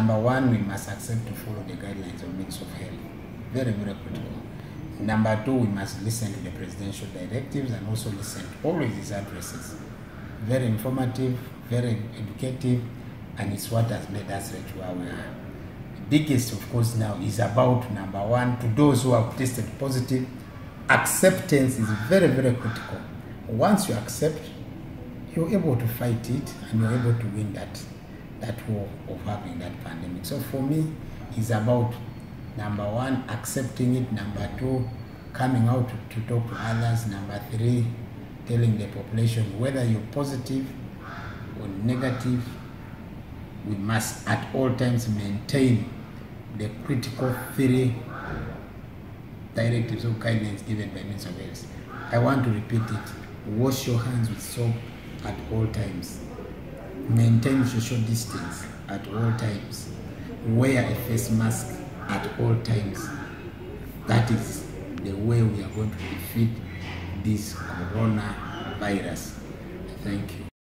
Number one, we must accept to follow the guidelines of Ministry of Health. Very, very critical. Number two, we must listen to the presidential directives and also listen to all of these addresses. Very informative, very educative, and it's what has made us reach where we are. The biggest, of course, now is about, number one, to those who have tested positive. Acceptance is very, very critical. Once you accept, you're able to fight it and you're able to win that war of having that pandemic. So for me, it's about, number one, accepting it. Number two, coming out to talk to others. Number three, telling the population whether you're positive or negative, we must at all times maintain the critical three directives or guidelines given by Ministry of Health. I want to repeat it. Wash your hands with soap at all times. Maintain social distance at all times. Wear a face mask at all times. That is the way we are going to defeat this coronavirus. Thank you.